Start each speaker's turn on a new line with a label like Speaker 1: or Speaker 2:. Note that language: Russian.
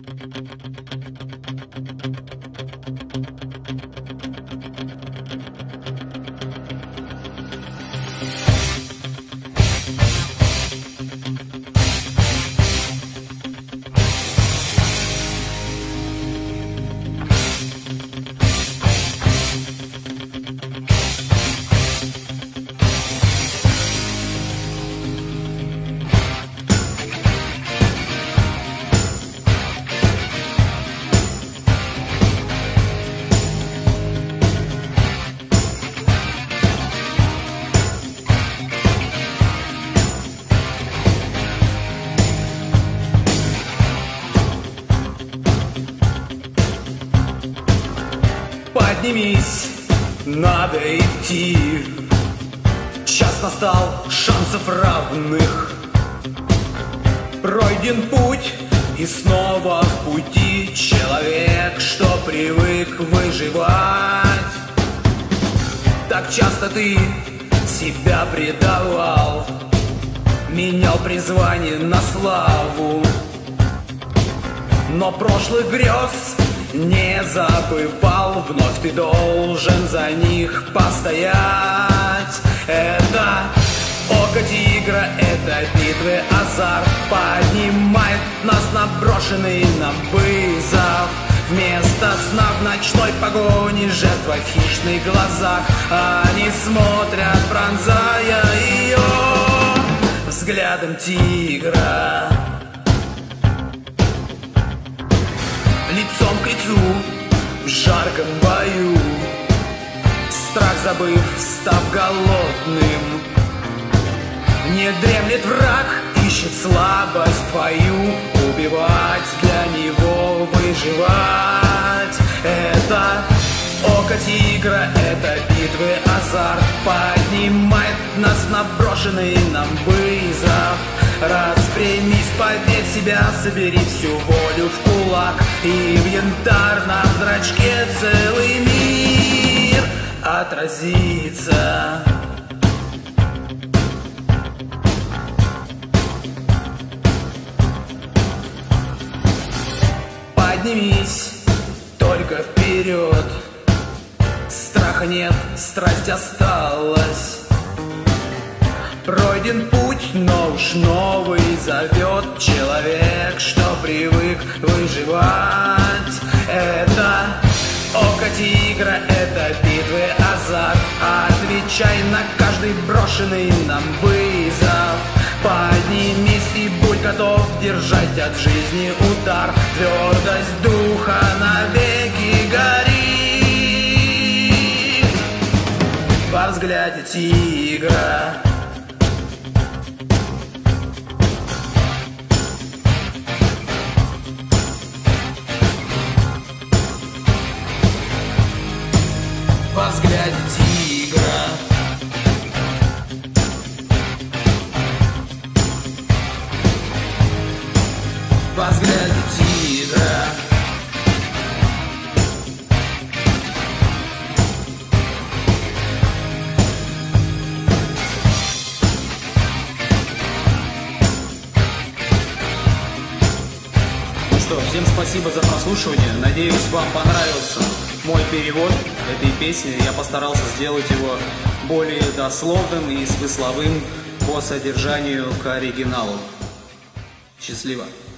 Speaker 1: Поднимись, надо идти. Час настал шансов равных. Пройден путь и снова в пути человек, что привык выживать. Так часто ты себя предавал, менял призвание на славу, но прошлых грез не забывал, вновь ты должен за них постоять. Это око тигра, это битвы, азарт поднимает нас на брошенный нам вызов. Вместо сна в ночной погоне жертва в хищных глазах. Они смотрят, пронзая ее взглядом тигра. Лицом к лицу в жарком бою, страх забыв, став голодным, не дремлет враг, ищет слабость твою, убивать для него, выживать. Это око тигра, это битвы, азарт поднимает нас на брошенный нам вызов. Распрямись, поверь в себя, собери всю волю в кулак, и в янтарном зрачке целый мир отразится. Поднимись, только вперед. Страха нет, страсть осталась. Пройден путь, но уж новый зовет человек, что привык выживать. Это око тигра, это битвы, азарт. Отвечай на каждый брошенный нам вызов. Поднимись и будь готов держать от жизни удар. Твердость духа навеки гори во взгляде тигра. Во взгляде тигра. Во взгляде тигра. Ну что, всем спасибо за прослушивание. Надеюсь, вам понравился мой перевод этой песни. Я постарался сделать его более дословным и смысловым по содержанию к оригиналу. Счастливо!